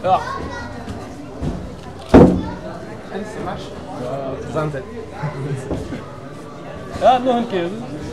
Ja. En smash. Zanten. Ja, nog een keer.